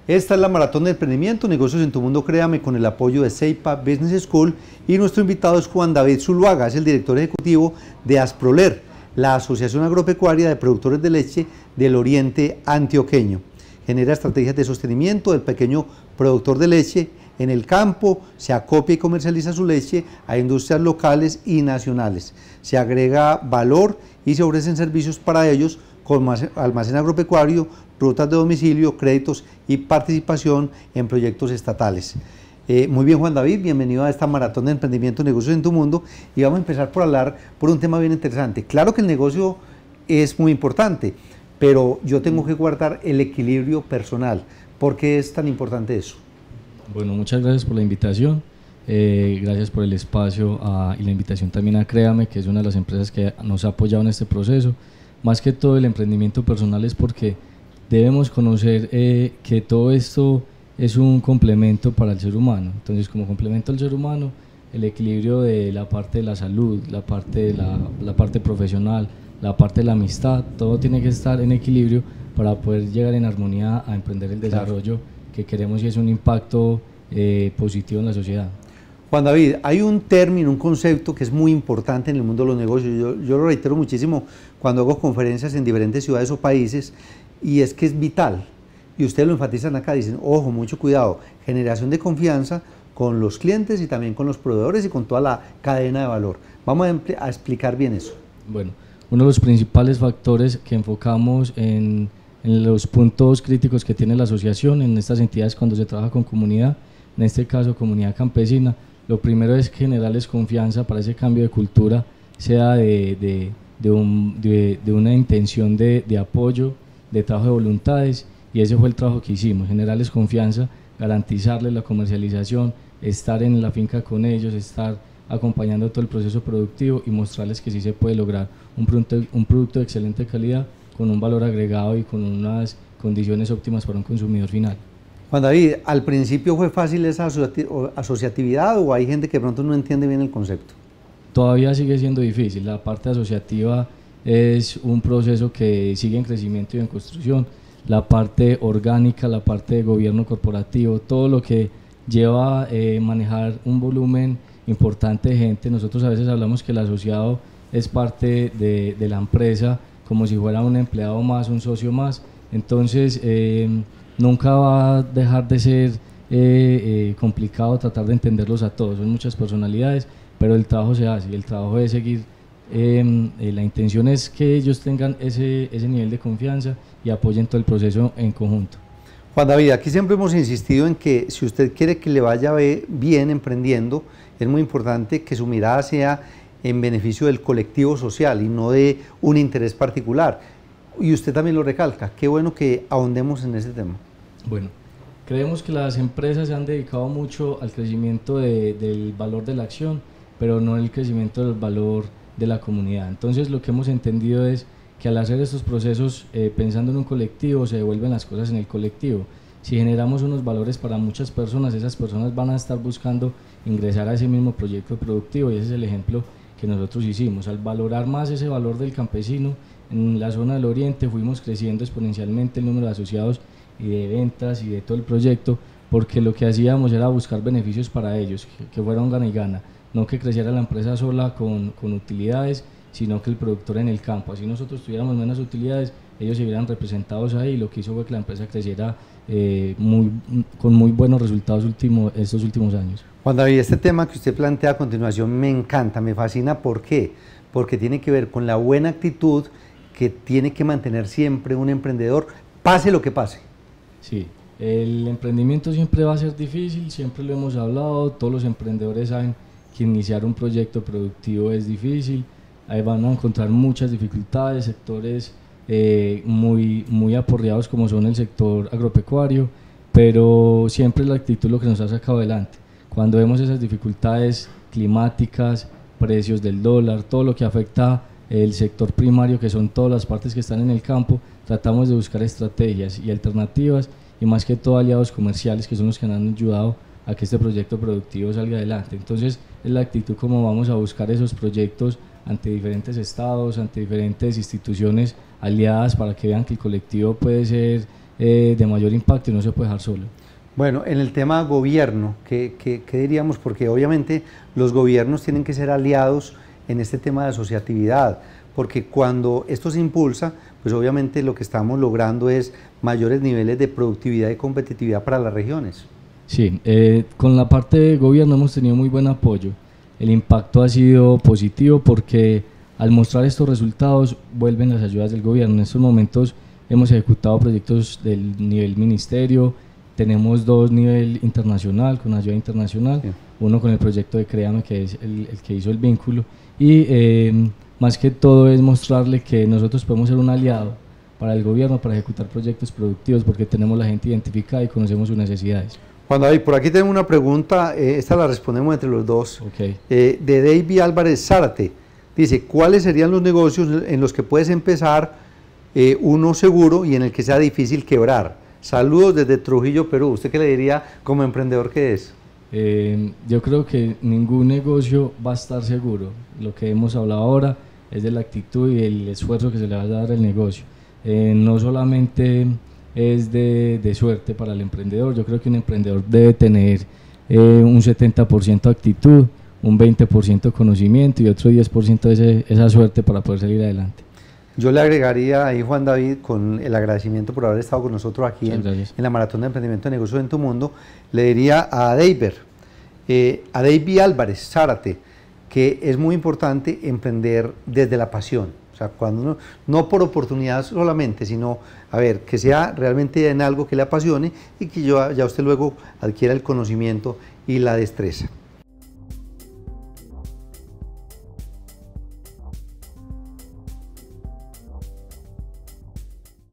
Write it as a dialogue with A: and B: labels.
A: Esta es la Maratón de Emprendimiento, Negocios en tu Mundo, créame, con el apoyo de Ceipa Business School, y nuestro invitado es Juan David Zuluaga, es el director ejecutivo de Asproler, la Asociación Agropecuaria de Productores de Leche del Oriente Antioqueño. Genera estrategias de sostenimiento del pequeño productor de leche en el campo, se acopia y comercializa su leche a industrias locales y nacionales. Se agrega valor y se ofrecen servicios para ellos como almacén agropecuario, rutas de domicilio, créditos y participación en proyectos estatales. Muy bien, Juan David, bienvenido a esta Maratón de Emprendimiento, Negocios en tu Mundo, y vamos a empezar por hablar por un tema bien interesante. Claro que el negocio es muy importante, pero yo tengo que guardar el equilibrio personal. ¿Por qué es tan importante eso?
B: Bueno, muchas gracias por la invitación, gracias por el espacio y la invitación también a Créame, que es una de las empresas que nos ha apoyado en este proceso. Más que todo el emprendimiento personal es porque debemos conocer que todo esto es un complemento para el ser humano. Entonces, como complemento al ser humano, el equilibrio de la parte de la salud, la parte profesional, la parte de la amistad, todo tiene que estar en equilibrio para poder llegar en armonía a emprender el desarrollo que queremos y es un impacto positivo en la sociedad.
A: Juan David, hay un término, un concepto que es muy importante en el mundo de los negocios, yo lo reitero muchísimo cuando hago conferencias en diferentes ciudades o países, y es que es vital, y ustedes lo enfatizan acá, dicen, ojo, mucho cuidado, generación de confianza con los clientes y también con los proveedores y con toda la cadena de valor. Vamos a explicar bien eso.
B: Bueno, uno de los principales factores que enfocamos en los puntos críticos que tiene la asociación en estas entidades cuando se trabaja con comunidad, en este caso comunidad campesina, lo primero es generarles confianza para ese cambio de cultura, sea de una intención de apoyo, de trabajo de voluntades, y ese fue el trabajo que hicimos, generarles confianza, garantizarles la comercialización, estar en la finca con ellos, estar acompañando todo el proceso productivo y mostrarles que sí se puede lograr un producto de excelente calidad con un valor agregado y con unas condiciones óptimas para un consumidor final.
A: Juan David, ¿al principio fue fácil esa asociatividad o hay gente que de pronto no entiende bien el concepto?
B: Todavía sigue siendo difícil, la parte asociativa es un proceso que sigue en crecimiento y en construcción, la parte orgánica, la parte de gobierno corporativo, todo lo que lleva a manejar un volumen importante de gente. Nosotros a veces hablamos que el asociado es parte de la empresa como si fuera un empleado más, un socio más, entonces nunca va a dejar de ser complicado tratar de entenderlos a todos, son muchas personalidades, pero el trabajo se hace y el trabajo es seguir, la intención es que ellos tengan ese nivel de confianza y apoyen todo el proceso en conjunto.
A: Juan David, aquí siempre hemos insistido en que si usted quiere que le vaya bien emprendiendo, es muy importante que su mirada sea en beneficio del colectivo social y no de un interés particular. Y usted también lo recalca, qué bueno que ahondemos en ese tema.
B: Bueno, creemos que las empresas se han dedicado mucho al crecimiento del valor de la acción, pero no el crecimiento del valor de la comunidad. Entonces lo que hemos entendido es que al hacer estos procesos pensando en un colectivo, se devuelven las cosas en el colectivo. Si generamos unos valores para muchas personas, esas personas van a estar buscando ingresar a ese mismo proyecto productivo, y ese es el ejemplo que nosotros hicimos. Al valorar más ese valor del campesino, en la zona del oriente fuimos creciendo exponencialmente el número de asociados y de ventas y de todo el proyecto, porque lo que hacíamos era buscar beneficios para ellos, que fuera un gana y gana, no que creciera la empresa sola con utilidades, sino que el productor en el campo, así nosotros tuviéramos menos utilidades, ellos se vieran representados ahí, y lo que hizo fue que la empresa creciera con muy buenos resultados estos últimos años.
A: Juan David, este tema que usted plantea a continuación me encanta, me fascina. ¿Por qué? Porque tiene que ver con la buena actitud que tiene que mantener siempre un emprendedor, pase lo que pase.
B: Sí, el emprendimiento siempre va a ser difícil, siempre lo hemos hablado, todos los emprendedores saben que iniciar un proyecto productivo es difícil, ahí van a encontrar muchas dificultades, sectores muy aporreados como son el sector agropecuario, pero siempre la actitud es lo que nos ha sacado adelante. Cuando vemos esas dificultades climáticas, precios del dólar, todo lo que afecta el sector primario, que son todas las partes que están en el campo, tratamos de buscar estrategias y alternativas, y más que todo aliados comerciales, que son los que nos han ayudado a que este proyecto productivo salga adelante. Entonces es la actitud como vamos a buscar esos proyectos ante diferentes estados, ante diferentes instituciones aliadas, para que vean que el colectivo puede ser de mayor impacto y no se puede dejar solo.
A: Bueno, en el tema gobierno, ¿qué diríamos? Porque obviamente los gobiernos tienen que ser aliados en este tema de asociatividad, porque cuando esto se impulsa, pues obviamente lo que estamos logrando es mayores niveles de productividad y competitividad para las regiones.
B: Sí, con la parte de gobierno hemos tenido muy buen apoyo. El impacto ha sido positivo porque al mostrar estos resultados vuelven las ayudas del gobierno. En estos momentos hemos ejecutado proyectos del nivel ministerio, tenemos 2 nivel internacional, con ayuda internacional, sí. Uno con el proyecto de Créame, que es el que hizo el vínculo, y más que todo es mostrarle que nosotros podemos ser un aliado para el gobierno para ejecutar proyectos productivos porque tenemos la gente identificada y conocemos sus necesidades.
A: Juan David, por aquí tenemos una pregunta, esta la respondemos entre los dos,
B: okay.
A: De David Álvarez Zárate. Dice, ¿cuáles serían los negocios en los que puedes empezar uno seguro y en el que sea difícil quebrar? Saludos desde Trujillo, Perú. ¿Usted qué le diría como emprendedor que es?
B: Yo creo que ningún negocio va a estar seguro. Lo que hemos hablado ahora es de la actitud y el esfuerzo que se le va a dar al negocio. No solamente es de suerte para el emprendedor. Yo creo que un emprendedor debe tener un 70% actitud, un 20% conocimiento y otro 10% esa suerte para poder salir adelante.
A: Yo le agregaría ahí, Juan David, con el agradecimiento por haber estado con nosotros aquí en la Maratón de Emprendimiento de Negocios en tu Mundo, le diría a David Álvarez Zárate, que es muy importante emprender desde la pasión, o sea, cuando uno, no por oportunidad solamente, sino, a ver, que sea realmente en algo que le apasione y que ya usted luego adquiera el conocimiento y la destreza.